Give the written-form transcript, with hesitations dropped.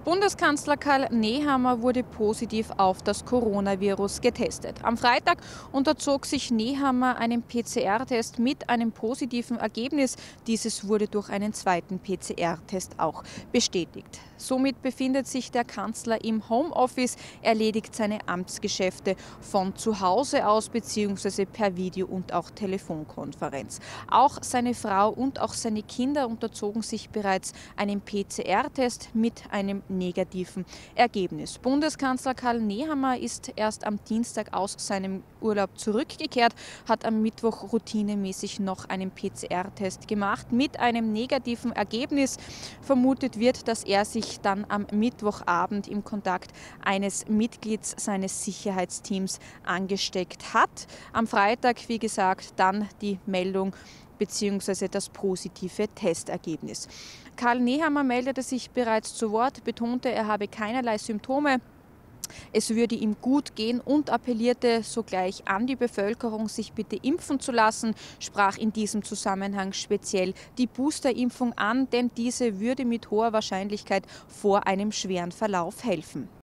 Bundeskanzler Karl Nehammer wurde positiv auf das Coronavirus getestet. Am Freitag unterzog sich Nehammer einem PCR-Test mit einem positiven Ergebnis. Dieses wurde durch einen zweiten PCR-Test auch bestätigt. Somit befindet sich der Kanzler im Homeoffice, erledigt seine Amtsgeschäfte von zu Hause aus bzw. per Video- und auch Telefonkonferenz. Auch seine Frau und auch seine Kinder unterzogen sich bereits einem PCR-Test mit einem negativen Ergebnis. Bundeskanzler Karl Nehammer ist erst am Dienstag aus seinem Urlaub zurückgekehrt, hat am Mittwoch routinemäßig noch einen PCR-Test gemacht mit einem negativen Ergebnis. Vermutet wird, dass er sich dann am Mittwochabend im Kontakt eines Mitglieds seines Sicherheitsteams angesteckt hat. Am Freitag, wie gesagt, dann die Meldung bzw. das positive Testergebnis. Karl Nehammer meldete sich bereits zu Wort, betonte, er habe keinerlei Symptome. Es würde ihm gut gehen und appellierte sogleich an die Bevölkerung, sich bitte impfen zu lassen, sprach in diesem Zusammenhang speziell die Boosterimpfung an, denn diese würde mit hoher Wahrscheinlichkeit vor einem schweren Verlauf helfen.